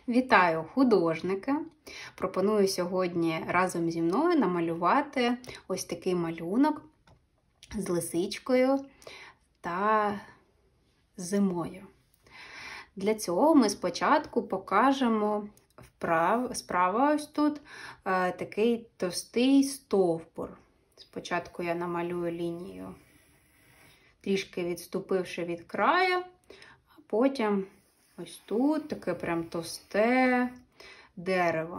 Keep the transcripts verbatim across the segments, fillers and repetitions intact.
Вітаю, художники! Пропоную сьогодні разом зі мною намалювати ось такий малюнок з лисичкою та зимою. Для цього ми спочатку покажемо вправ, справа ось тут е, такий товстий стовбур. Спочатку я намалюю лінію, трішки відступивши від краю, а потім ось тут таке прям товсте дерево.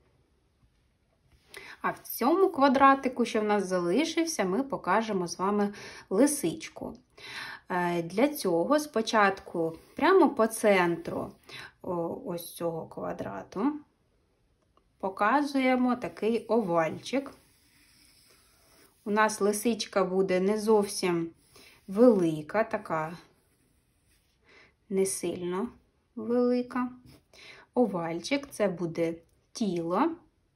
А в цьому квадратику, що в нас залишився, ми покажемо з вами лисичку. Для цього спочатку прямо по центру ось цього квадрату показуємо такий овальчик. У нас лисичка буде не зовсім велика, така не сильно велика. Овальчик – це буде тіло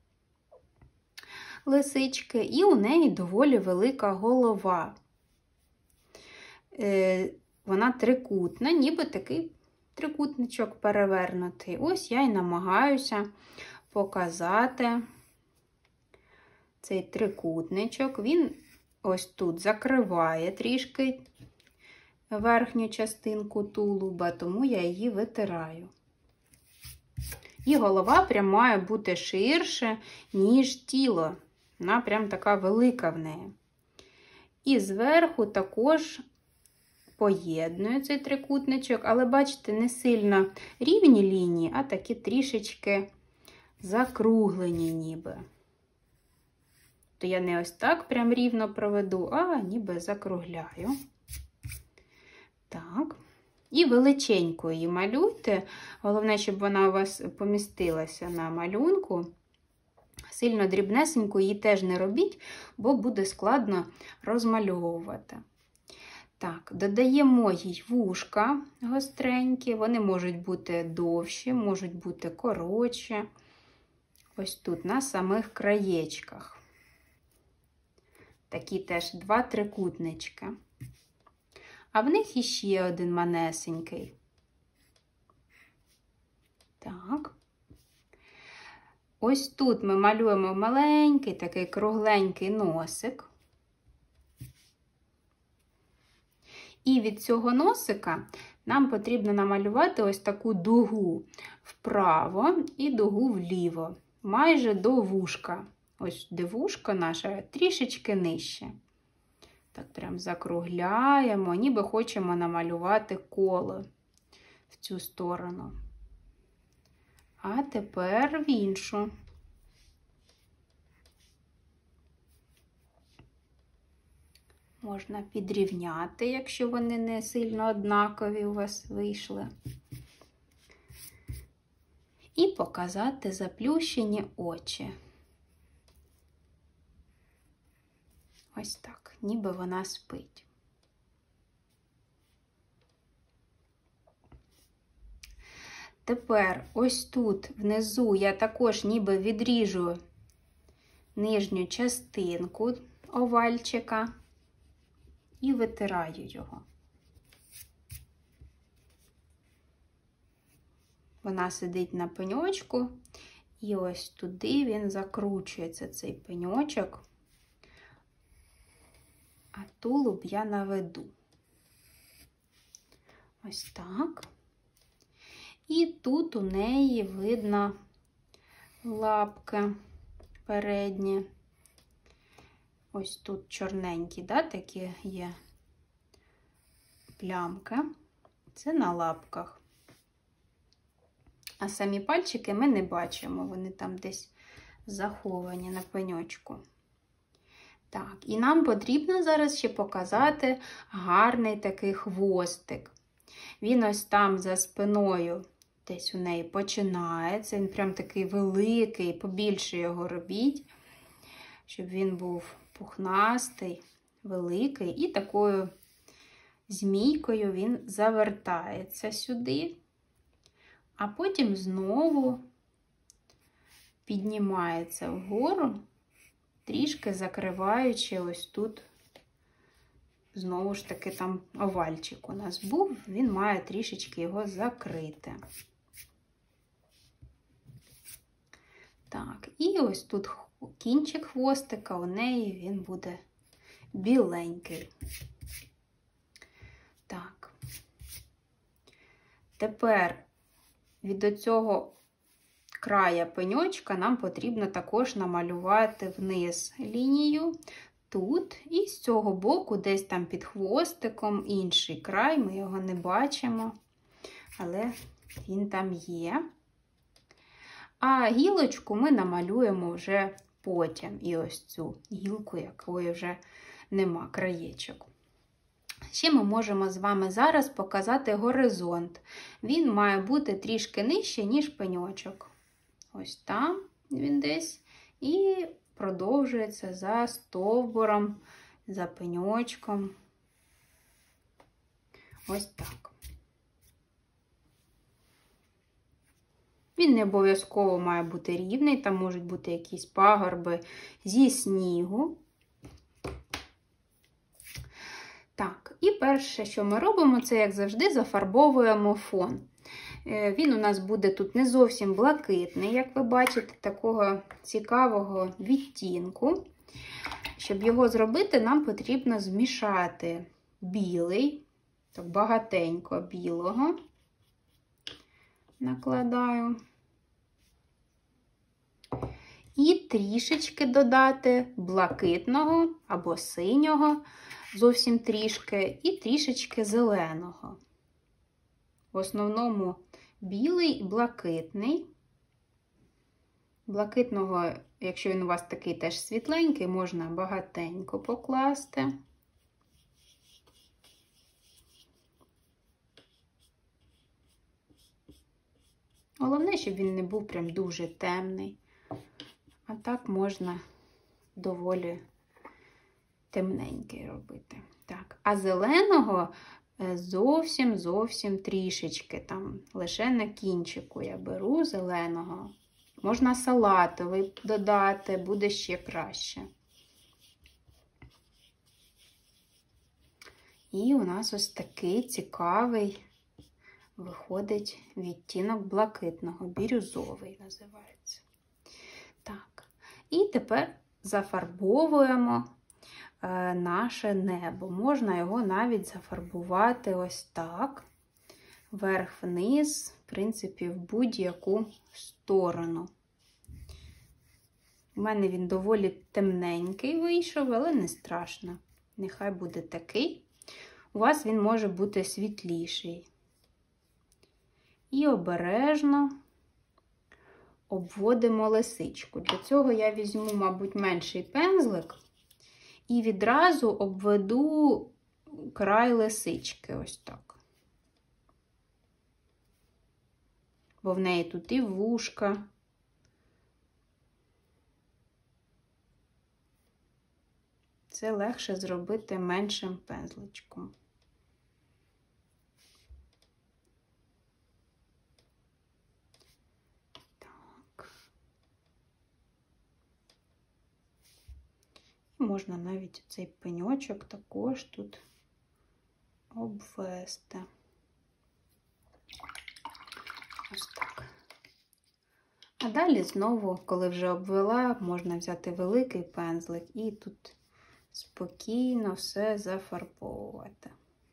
лисички, і у неї доволі велика голова. Е, вона трикутна, ніби такий трикутничок перевернутий. Ось я й намагаюся показати цей трикутничок. Він ось тут закриває трішки верхню частинку тулуба, тому я її витираю. І голова прям має бути ширше, ніж тіло. Вона прям така велика в неї. І зверху також поєдную цей трикутничок, але бачите, не сильно рівні лінії, а такі трішечки закруглені ніби. То я не ось так прям рівно проведу, а ніби закругляю. Так. І величенько її малюйте. Головне, щоб вона у вас помістилася на малюнку. Сильно дрібнесенько її теж не робіть, бо буде складно розмальовувати. Так, додаємо їй вушка гостренькі. Вони можуть бути довші, можуть бути коротші. Ось тут, на самих краєчках. Такі теж два трикутнички. А в них іще один манесенький. Так. Ось тут ми малюємо маленький, такий кругленький носик. І від цього носика нам потрібно намалювати ось таку дугу вправо і дугу вліво, майже до вушка. Ось де вушко наше трішечки нижче. Так, прям закругляємо, ніби хочемо намалювати коло в цю сторону. А тепер в іншу. Можна підрівняти, якщо вони не сильно однакові у вас вийшли. І показати заплющені очі. Ось так, ніби вона спить. Тепер ось тут внизу я також ніби відріжу нижню частинку овальчика і витираю його. Вона сидить на пеньочку, і ось туди він закручується, цей пеньочок. А тулуб я наведу. Ось так. І тут у неї видно лапки передні. Ось тут чорненькі, да, такі є плямки. Це на лапках. А самі пальчики ми не бачимо, вони там десь заховані на пеньочку. Так, і нам потрібно зараз ще показати гарний такий хвостик. Він ось там за спиною десь у неї починається. Він прям такий великий, побільше його робіть, щоб він був пухнастий, великий. І такою змійкою він завертається сюди, а потім знову піднімається вгору, трішки закриваючи ось тут, знову ж таки, там овальчик у нас був, він має трішечки його закрити. Так, і ось тут кінчик хвостика, у неї він буде біленький. Так. Тепер від оцього края пеньочка нам потрібно також намалювати вниз лінію. Тут і з цього боку, десь там під хвостиком, інший край, ми його не бачимо, але він там є. А гілочку ми намалюємо вже потім. І ось цю гілку, якої вже нема, краєчок. Ще ми можемо з вами зараз показати горизонт. Він має бути трішки нижче, ніж пеньочок. Ось там він десь. І продовжується за стовбуром, за пеньочком. Ось так. Він не обов'язково має бути рівний, там можуть бути якісь пагорби зі снігу. Так, і перше, що ми робимо, це, як завжди, зафарбовуємо фон. Він у нас буде тут не зовсім блакитний, як ви бачите, такого цікавого відтінку. Щоб його зробити, нам потрібно змішати білий, так багатенько білого накладаю. І трішечки додати блакитного або синього, зовсім трішки, і трішечки зеленого. В основному білий і блакитний. Блакитного, якщо він у вас такий теж світленький, можна багатенько покласти. Головне, щоб він не був прям дуже темний. А так можна доволі темненький робити. Так, а зеленого зовсім-зовсім трішечки, там лише на кінчику я беру зеленого. Можна салатовий додати, буде ще краще. І у нас ось такий цікавий виходить відтінок блакитного, бірюзовий називається. Так, і тепер зафарбовуємо е, наше небо. Можна його навіть зафарбувати ось так, вверх-вниз, в принципі, в будь-яку сторону. У мене він доволі темненький вийшов, але не страшно. Нехай буде такий. У вас він може бути світліший. І обережно обводимо лисичку. Для цього я візьму, мабуть, менший пензлик і відразу обведу край лисички. Ось так. Бо в неї тут і вушка. Це легше зробити меншим пензличком. Так. І можна навіть цей пеньочок також тут обвести. Ось так. А далі знову, коли вже обвела, можна взяти великий пензлик і тут спокійно все зафарбовувати.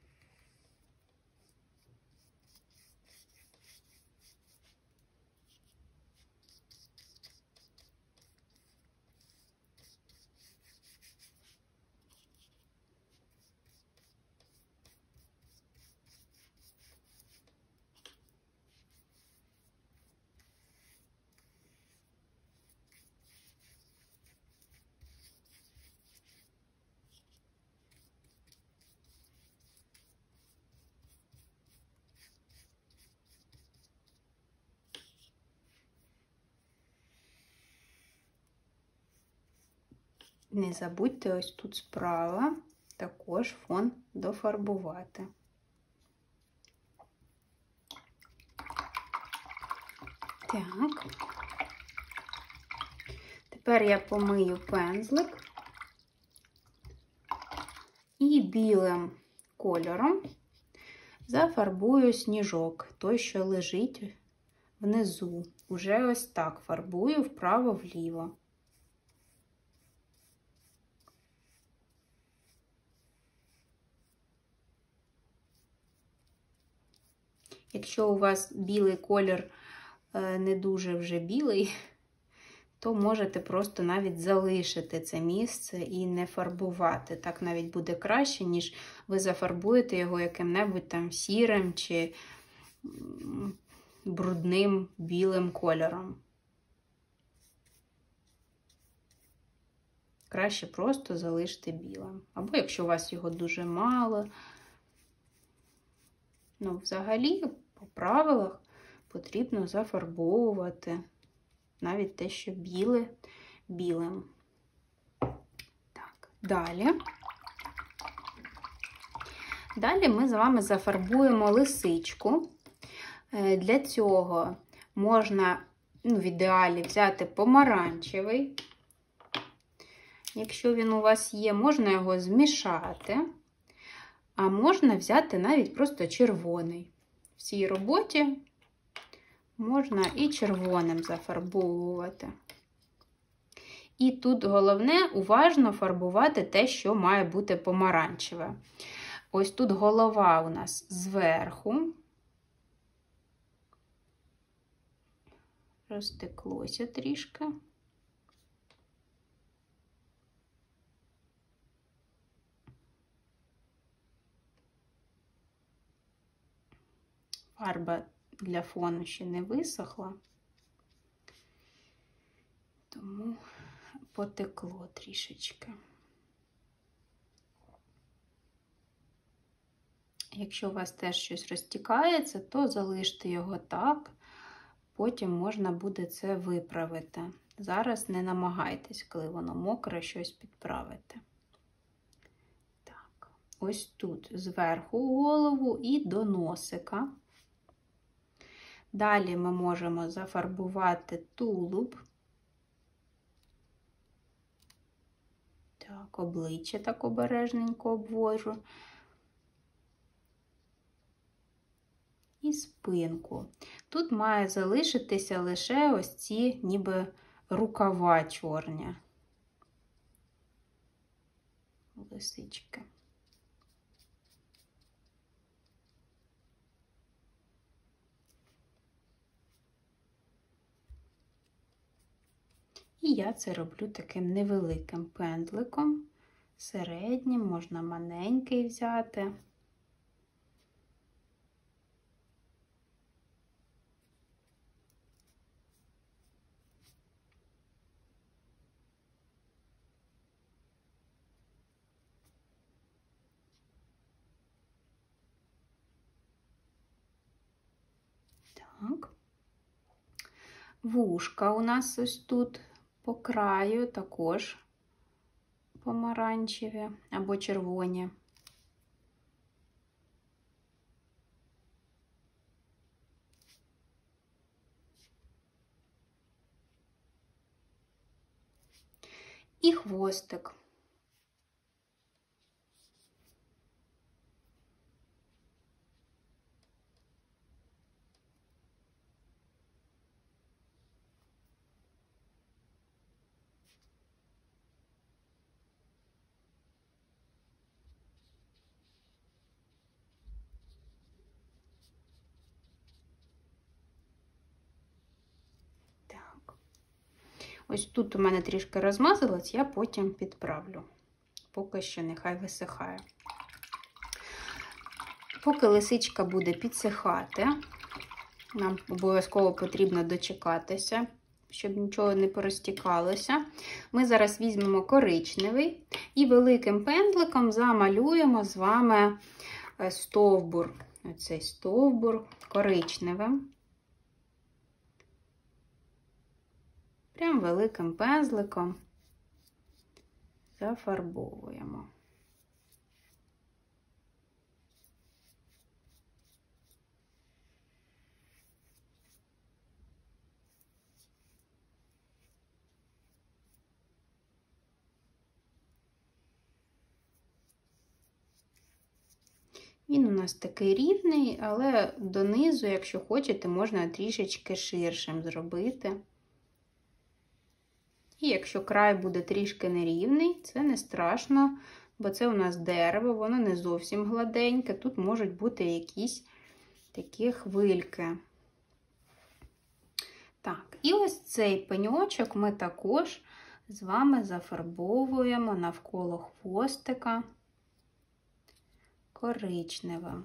Не забудьте ось тут справа також фон дофарбувати. Так. Тепер я помию пензлик і білим кольором зафарбую сніжок, той, що лежить внизу уже ось так фарбую вправо-вліво. Якщо у вас білий колір не дуже вже білий, то можете просто навіть залишити це місце і не фарбувати. Так навіть буде краще, ніж ви зафарбуєте його яким-небудь там сірим чи брудним білим кольором. Краще просто залишити білим. Або якщо у вас його дуже мало. Ну, взагалі, по правилах, потрібно зафарбовувати навіть те, що біле, білим. Так, далі. Далі ми з вами зафарбуємо лисичку. Для цього можна, ну, в ідеалі взяти помаранчевий. Якщо він у вас є, можна його змішати, а можна взяти навіть просто червоний. В цій роботі можна і червоним зафарбовувати. І тут головне уважно фарбувати те, що має бути помаранчеве. Ось тут голова у нас зверху. Розтеклося трішки. Фарба для фону ще не висохла, тому потекло трішечки. Якщо у вас теж щось розтікається, то залиште його так, потім можна буде це виправити. Зараз не намагайтесь, коли воно мокре, щось підправити. Так, ось тут зверху голову і до носика. Далі ми можемо зафарбувати тулуб. Так, обличчя так обережненько обвожу. І спинку. Тут має залишитися лише ось ці ніби рукава чорні. Лисички. І я це роблю таким невеликим пензликом, середнім, можна маленький взяти. Так. Вушка у нас ось тут по краю також помаранчеві або червоні. І хвостик. Ось тут у мене трішки розмазалось, я потім підправлю. Поки що нехай висихає. Поки лисичка буде підсихати, нам обов'язково потрібно дочекатися, щоб нічого не порозтікалося. Ми зараз візьмемо коричневий і великим пензликом замалюємо з вами стовбур. Оцей стовбур коричневим. Прям великим пензликом зафарбовуємо. Він у нас такий рівний, але донизу, якщо хочете, можна трішечки ширшим зробити. І якщо край буде трішки нерівний, це не страшно, бо це у нас дерево, воно не зовсім гладеньке, тут можуть бути якісь такі хвильки. Так, і ось цей пеньочок ми також з вами зафарбовуємо навколо хвостика коричневим.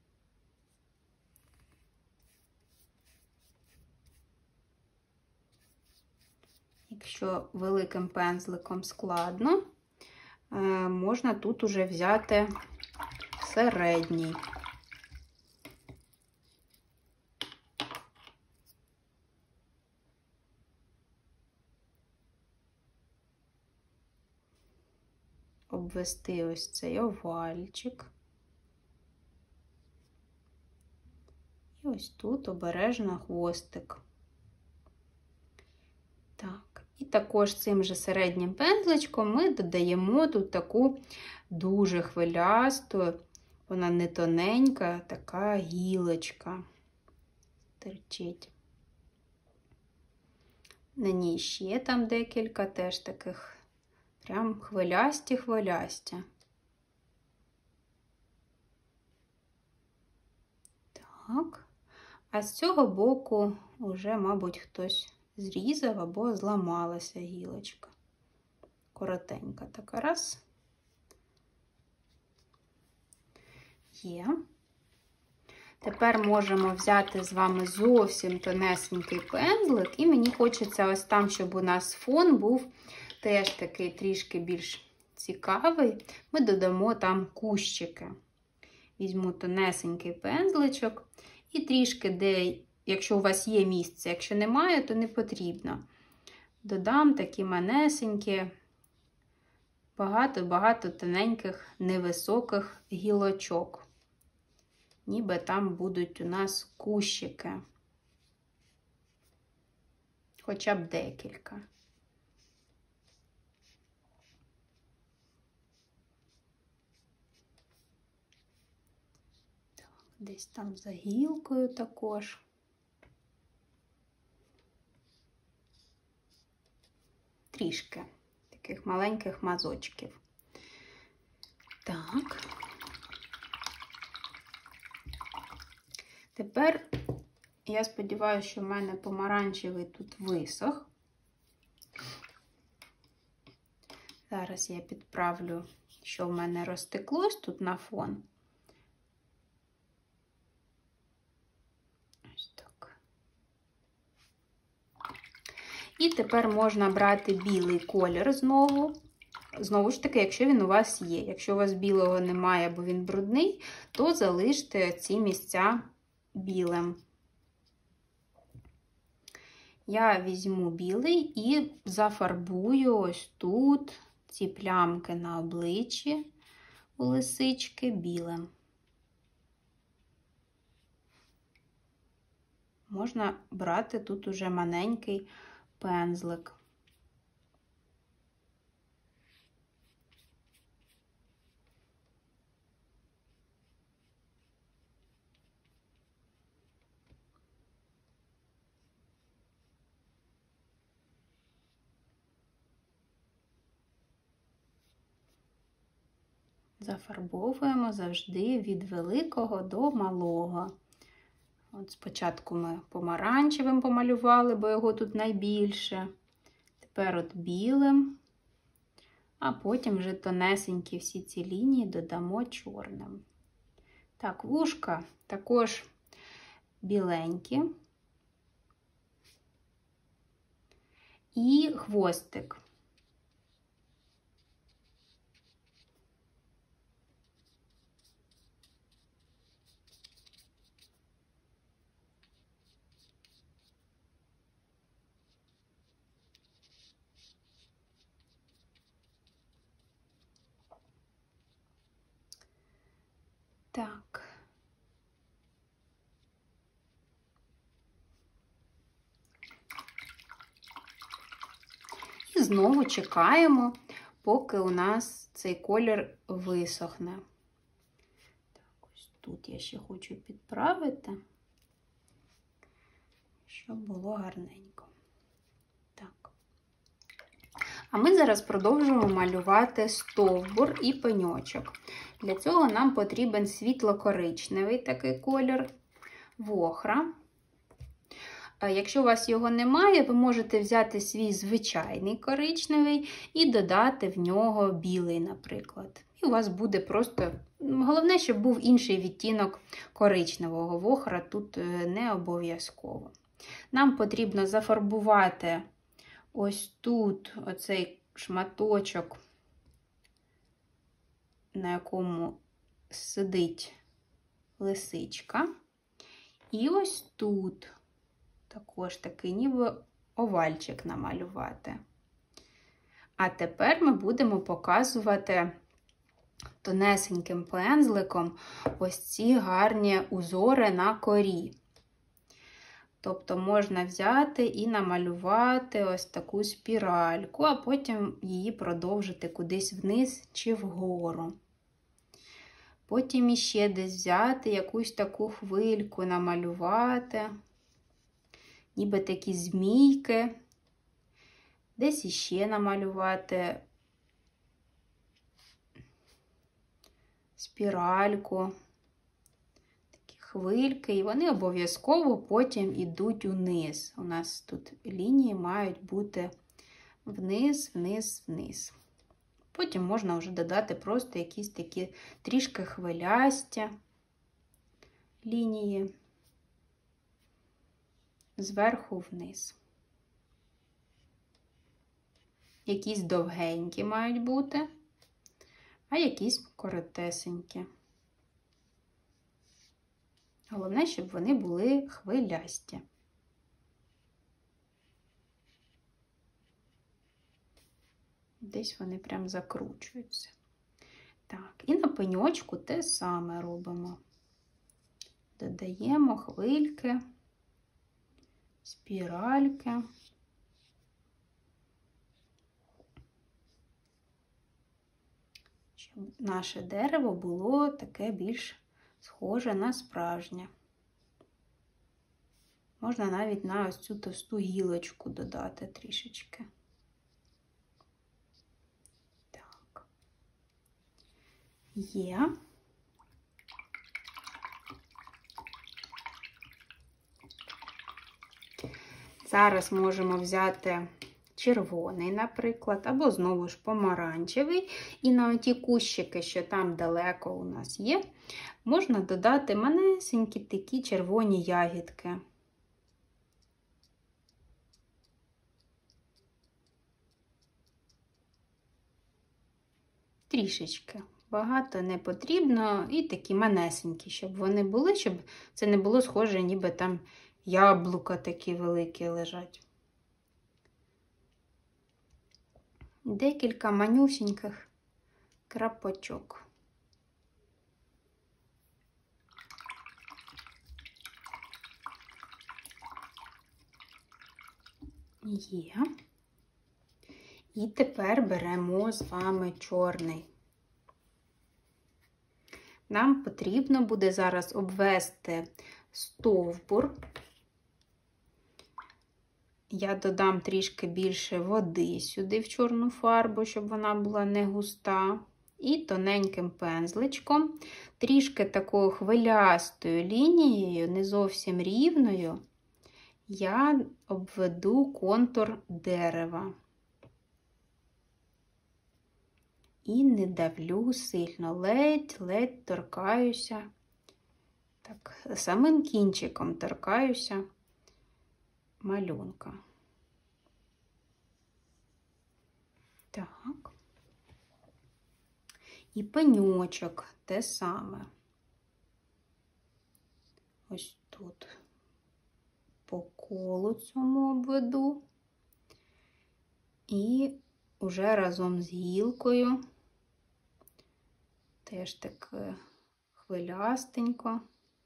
Якщо великим пензликом складно, можна тут уже взяти середній. Обвести ось цей овальчик. І ось тут обережно хвостик. Так, і також цим же середнім пензличком ми додаємо тут таку дуже хвилясту, вона не тоненька, така гілочка терчить. На ній ще там декілька теж таких прям хвилясті-хвилясті. Так, а з цього боку вже, мабуть, хтось зрізав або зламалася гілочка. Коротенька така раз. Є. Тепер можемо взяти з вами зовсім тонесенький пензлик, і мені хочеться ось там, щоб у нас фон був теж такий трішки більш цікавий. Ми додамо там кущики. Візьму тонесенький пензличок і трішки, де, якщо у вас є місце, якщо немає, то не потрібно. Додам такі манесенькі, багато-багато тоненьких, невисоких гілочок. Ніби там будуть у нас кущики. Хоча б декілька. Так, десь там за гілкою також. Трішки таких маленьких мазочків. Так. Тепер, я сподіваюся, що в мене помаранчевий тут висох. Зараз я підправлю, що в мене розтеклось тут на фон. Ось так. І тепер можна брати білий колір знову. Знову ж таки, якщо він у вас є. Якщо у вас білого немає, або він брудний, то залиште ці місця білим. Я візьму білий і зафарбую ось тут ці плямки на обличчі у лисички білим. Можна брати тут уже маленький пензлик. Зафарбовуємо завжди від великого до малого. От спочатку ми помаранчевим помалювали, бо його тут найбільше. Тепер от білим, а потім вже тонесенькі всі ці лінії додамо чорним. Так, вушка також біленькі. І хвостик. Так. І знову чекаємо, поки у нас цей колір висохне. Так, ось тут я ще хочу підправити, щоб було гарненько. Так. А ми зараз продовжуємо малювати стовбур і пеньочок. Для цього нам потрібен світло-коричневий такий колір, вохра. Якщо у вас його немає, ви можете взяти свій звичайний коричневий і додати в нього білий, наприклад. І у вас буде просто, головне, щоб був інший відтінок коричневого. Вохра тут не обов'язково. Нам потрібно зафарбувати ось тут оцей шматочок, на якому сидить лисичка. І ось тут також такий ніби овальчик намалювати. А тепер ми будемо показувати тонесеньким пензликом ось ці гарні узори на корі. Тобто можна взяти і намалювати ось таку спіральку, а потім її продовжити кудись вниз чи вгору. Потім іще десь взяти якусь таку хвильку, намалювати, ніби такі змійки. Десь іще намалювати спіральку, такі хвильки, і вони обов'язково потім йдуть униз. У нас тут лінії мають бути вниз, вниз, вниз. Потім можна вже додати просто якісь такі трішки хвилясті лінії зверху вниз. Якісь довгенькі мають бути, а якісь коротесенькі. Головне, щоб вони були хвилясті. Десь вони прям закручуються. Так, і на пеньочку те саме робимо. Додаємо хвильки, спіральки. Щоб наше дерево було таке більш схоже на справжнє. Можна навіть на ось цю товсту гілочку додати трішечки. Так. Є. Зараз можемо взяти червоний, наприклад, або знову ж помаранчевий. І на ті кущики, що там далеко у нас є, можна додати манесенькі такі червоні ягідки. Трішечки. Багато не потрібно. І такі манесенькі, щоб вони були, щоб це не було схоже, ніби там яблука такі великі лежать. Декілька манюсіньких крапочок. Є. І тепер беремо з вами чорний. Нам потрібно буде зараз обвести стовбур. Я додам трішки більше води сюди в чорну фарбу, щоб вона була не густа. І тоненьким пензличком, трішки такою хвилястою лінією, не зовсім рівною, я обведу контур дерева. І не давлю сильно, ледь-ледь торкаюся, так, самим кінчиком торкаюся малюнка. Так. І пеньочок те саме. Ось тут по колу цьому обведу. І уже разом з гілкою теж так хвилястенько.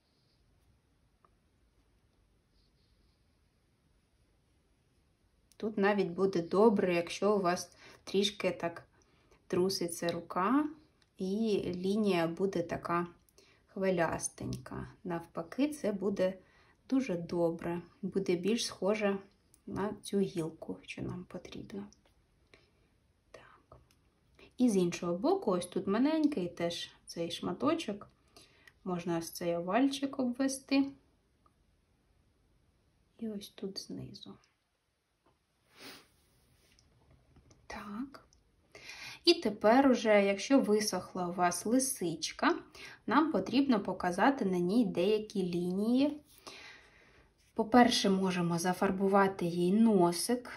Тут навіть буде добре, якщо у вас трішки так труситься рука, і лінія буде така хвилястенька. Навпаки, це буде дуже добре, буде більш схоже на цю гілку, що нам потрібно. Так. І з іншого боку, ось тут маленький теж цей шматочок, можна ось цей овальчик обвести. І ось тут знизу. Так. І тепер уже, якщо висохла у вас лисичка, нам потрібно показати на ній деякі лінії. По-перше, можемо зафарбувати їй носик.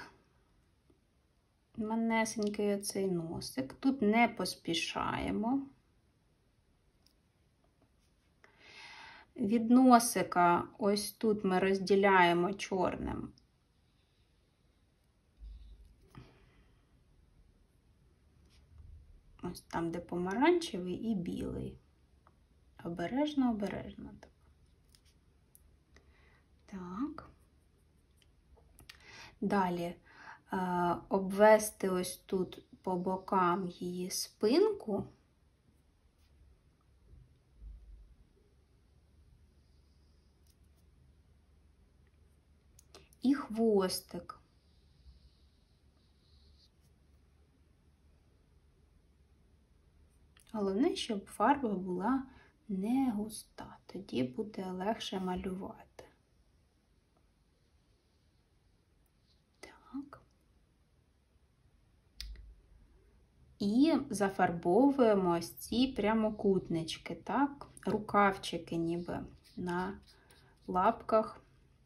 Манесенький оцей носик. Тут не поспішаємо. Від носика ось тут ми розділяємо чорним. Ось там, де помаранчевий і білий. Обережно, обережно. Так. Далі е, обвести ось тут по бокам її спинку. І хвостик. Головне, щоб фарба була не густа, тоді буде легше малювати. Так. І зафарбовуємо ось ці прямокутнички, так, рукавчики ніби на лапках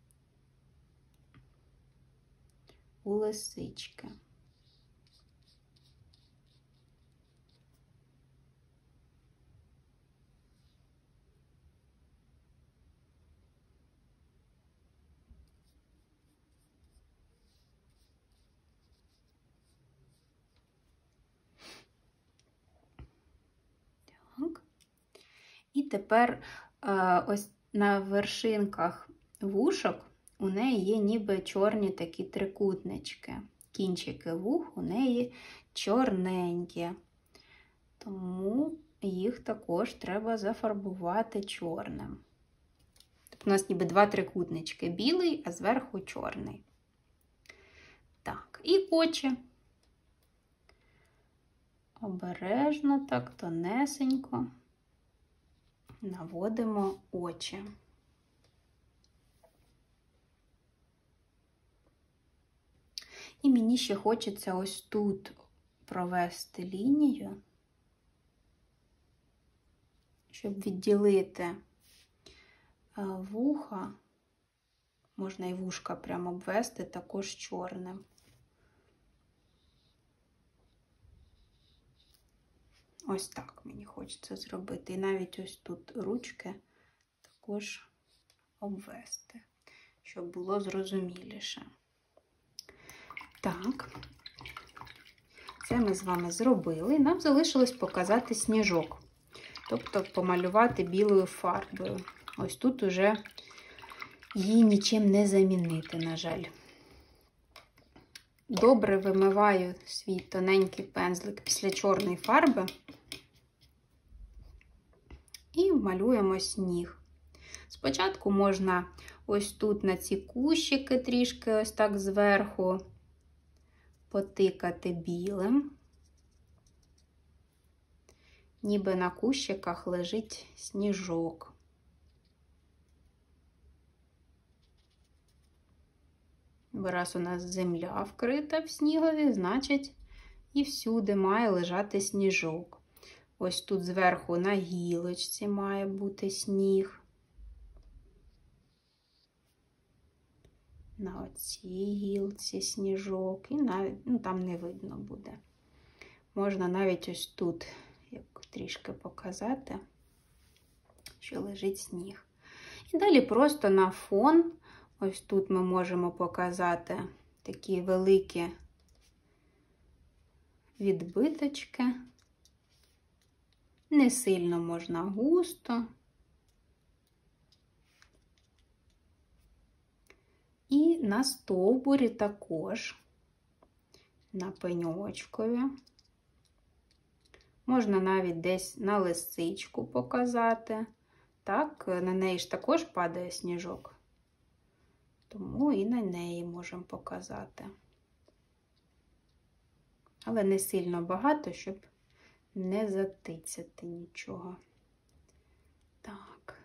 у лисички. Так. І тепер ось на вершинках вушок у неї є ніби чорні такі трикутнички. Кінчики вух у неї чорненькі. Тому їх також треба зафарбувати чорним. Тобто у нас ніби два трикутнички. Білий, а зверху чорний. Так, і очі. Обережно, так, тонесенько наводимо очі. І мені ще хочеться ось тут провести лінію, щоб відділити вуха. Можна і вушка прямо обвести також чорним. Ось так мені хочеться зробити. І навіть ось тут ручки також обвести, щоб було зрозуміліше. Так, це ми з вами зробили. Нам залишилось показати сніжок, тобто помалювати білою фарбою. Ось тут уже її нічим не замінити, на жаль. Добре вимиваю свій тоненький пензлик після чорної фарби і малюємо сніг. Спочатку можна ось тут на ці кущики трішки ось так зверху потикати білим. Ніби на кущиках лежить сніжок. Бо раз у нас земля вкрита в снігові, значить і всюди має лежати сніжок. Ось тут зверху на гілочці має бути сніг. На оцій гілці сніжок. І навіть, ну там не видно буде. Можна навіть ось тут, як трішки показати, що лежить сніг. І далі просто на фон, ось тут ми можемо показати такі великі відбиточки. Не сильно можна густо. І на стовбурі також, на пеньочкові. Можна навіть десь на лисичку показати, Так, на неї ж також падає сніжок. Тому і на неї можемо показати. Але не сильно багато, щоб не затицяти нічого. Так.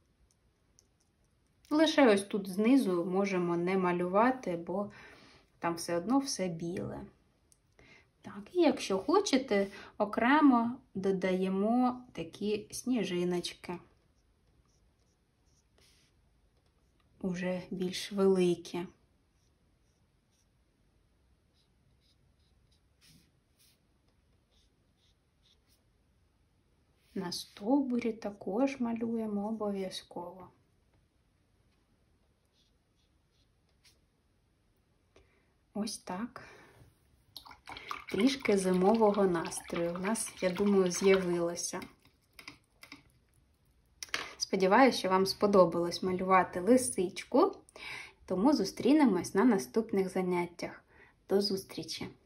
Лише ось тут знизу можемо не малювати, бо там все одно все біле. Так, і якщо хочете, окремо додаємо такі сніжиночки. Уже більш великі. На стовбурі також малюємо обов'язково. Ось так. Трішки зимового настрою у нас, я думаю, з'явилося. Сподіваюся, що вам сподобалось малювати лисичку, тому зустрінемось на наступних заняттях. До зустрічі!